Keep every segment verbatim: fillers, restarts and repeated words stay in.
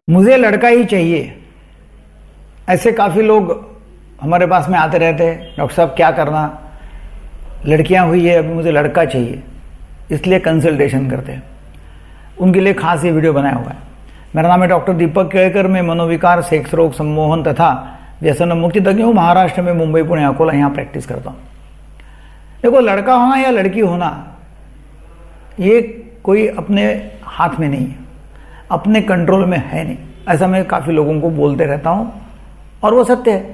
मुझे लड़का ही चाहिए, ऐसे काफ़ी लोग हमारे पास में आते रहते हैं। डॉक्टर साहब क्या करना, लड़कियां हुई है, अभी मुझे लड़का चाहिए, इसलिए कंसल्टेशन करते हैं। उनके लिए खास ये वीडियो बनाया हुआ है। मेरा नाम है डॉक्टर दीपक केळकर। मैं मनोविकार, सेक्स रोग, सम्मोहन तथा व्यसन मुक्ति तज्ञ हूँ। महाराष्ट्र में मुंबई, पुणे, अकोला यहाँ प्रैक्टिस करता हूँ। देखो, लड़का होना या लड़की होना ये कोई अपने हाथ में नहीं है, अपने कंट्रोल में है नहीं। ऐसा मैं काफ़ी लोगों को बोलते रहता हूँ और वो सत्य है।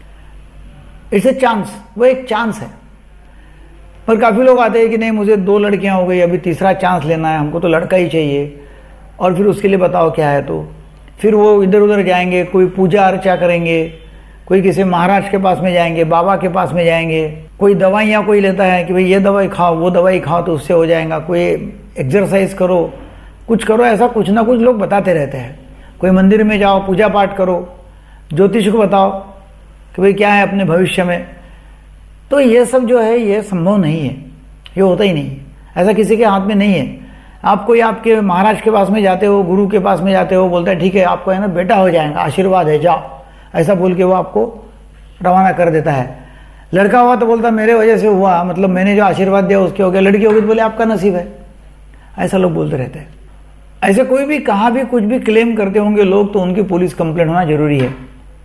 इट्स ए चांस, वो एक चांस है। पर काफ़ी लोग आते हैं कि नहीं, मुझे दो लड़कियां हो गई, अभी तीसरा चांस लेना है, हमको तो लड़का ही चाहिए। और फिर उसके लिए बताओ क्या है। तो फिर वो इधर उधर जाएंगे, कोई पूजा अर्चा करेंगे, कोई किसी महाराज के पास में जाएंगे, बाबा के पास में जाएंगे, कोई दवाइयाँ कोई लेता है कि भाई ये दवाई खाओ, वो दवाई खाओ तो उससे हो जाएगा, कोई एक्सरसाइज करो, कुछ करो, ऐसा कुछ ना कुछ लोग बताते रहते हैं। कोई मंदिर में जाओ, पूजा पाठ करो, ज्योतिष को बताओ कि भाई क्या है अपने भविष्य में। तो ये सब जो है ये संभव नहीं है, ये होता ही नहीं है, ऐसा किसी के हाथ में नहीं है। आप कोई आपके महाराज के पास में जाते हो, गुरु के पास में जाते हो, बोलता है ठीक है आपको है ना बेटा हो जाएगा, आशीर्वाद है, जाओ, ऐसा बोल के वो आपको रवाना कर देता है। लड़का हुआ तो बोलता मेरे वजह से हुआ, मतलब मैंने जो आशीर्वाद दिया उसके हो गया। लड़की होगी तो बोले आपका नसीब है। ऐसा लोग बोलते रहते हैं। ऐसे कोई भी कहाँ भी कुछ भी क्लेम करते होंगे लोग, तो उनकी पुलिस कंप्लेंट होना जरूरी है।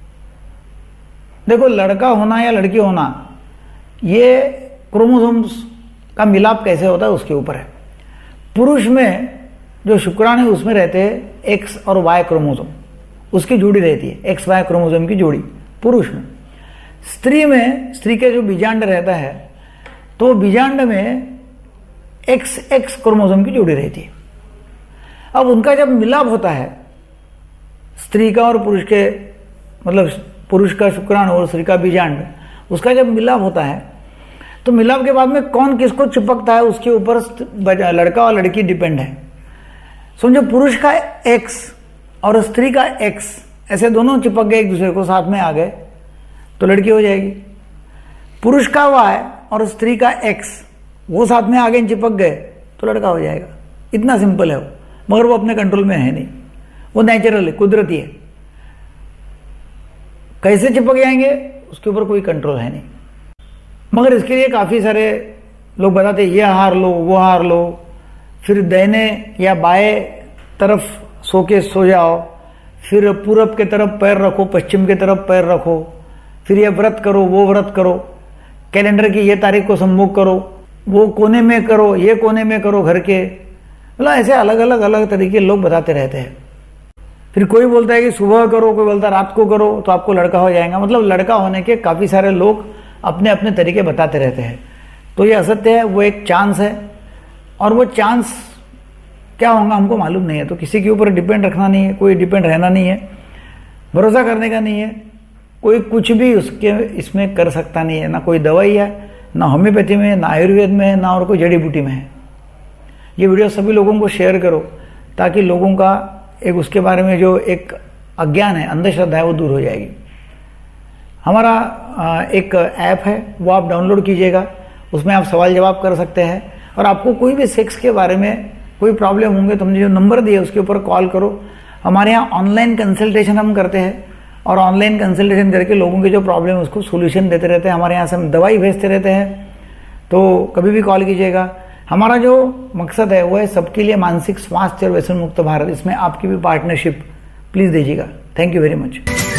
देखो, लड़का होना या लड़की होना ये क्रोमोसोम्स का मिलाप कैसे होता है उसके ऊपर है। पुरुष में जो शुक्राणु है उसमें रहते हैं एक्स और वाई क्रोमोसोम, उसकी जोड़ी रहती है, एक्स वाई क्रोमोसोम की जोड़ी पुरुष में। स्त्री में, स्त्री के जो बीजांड रहता है तो बीजांड में एक्स एक्स क्रोमोसोम की जोड़ी रहती है। अब उनका जब मिलाप होता है, स्त्री का और पुरुष के, मतलब पुरुष का शुक्राणु और स्त्री का बीजांड, उसका जब मिलाप होता है तो मिलाप के बाद में कौन किसको चिपकता है उसके ऊपर लड़का और लड़की डिपेंड है। समझो, पुरुष का एक्स और स्त्री का एक्स ऐसे दोनों चिपक गए, एक दूसरे को साथ में आ गए तो लड़की हो जाएगी। पुरुष का वाई और स्त्री का एक्स वो साथ में आ गए, चिपक गए तो लड़का हो जाएगा। इतना सिंपल है वो, मगर वो अपने कंट्रोल में है नहीं, वो नेचुरल है, कुदरती है। कैसे चिपक जाएंगे उसके ऊपर कोई कंट्रोल है नहीं। मगर इसके लिए काफ़ी सारे लोग बताते हैं ये हार लो, वो हार लो, फिर दाहिने या बाएं तरफ सो के सो जाओ, फिर पूरब के तरफ पैर रखो, पश्चिम के तरफ पैर रखो, फिर ये व्रत करो, वो व्रत करो, कैलेंडर की ये तारीख को सम्मुख करो, वो कोने में करो, ये कोने में करो घर के, मतलब ऐसे अलग अलग अलग तरीके लोग बताते रहते हैं। फिर कोई बोलता है कि सुबह करो, कोई बोलता है रात को करो तो आपको लड़का हो जाएगा। मतलब लड़का होने के काफ़ी सारे लोग अपने अपने तरीके बताते रहते हैं। तो ये असत्य है, वो एक चांस है और वो चांस क्या होगा हमको मालूम नहीं है। तो किसी के ऊपर डिपेंड रखना नहीं है, कोई डिपेंड रहना नहीं है, भरोसा करने का नहीं है। कोई कुछ भी उसके इसमें कर सकता नहीं है, ना कोई दवाई है, ना होम्योपैथी में, ना आयुर्वेद में है, ना और कोई जड़ी बूटी में है। ये वीडियो सभी लोगों को शेयर करो ताकि लोगों का एक उसके बारे में जो एक अज्ञान है, अंधश्रद्धा है, वो दूर हो जाएगी। हमारा एक ऐप है, वो आप डाउनलोड कीजिएगा, उसमें आप सवाल जवाब कर सकते हैं। और आपको कोई भी सेक्स के बारे में कोई प्रॉब्लम होंगे तो हमने जो नंबर दिया उसके ऊपर कॉल करो। हमारे यहाँ ऑनलाइन कंसल्टेशन हम करते हैं और ऑनलाइन कंसल्टेशन करके लोगों के जो प्रॉब्लम है उसको सोल्यूशन देते रहते हैं। हमारे यहाँ से हम दवाई भेजते रहते हैं, तो कभी भी कॉल कीजिएगा। हमारा जो मकसद है वो है सबके लिए मानसिक स्वास्थ्य और व्यसन मुक्त भारत। इसमें आपकी भी पार्टनरशिप प्लीज़ दीजिएगा। Thank you very much.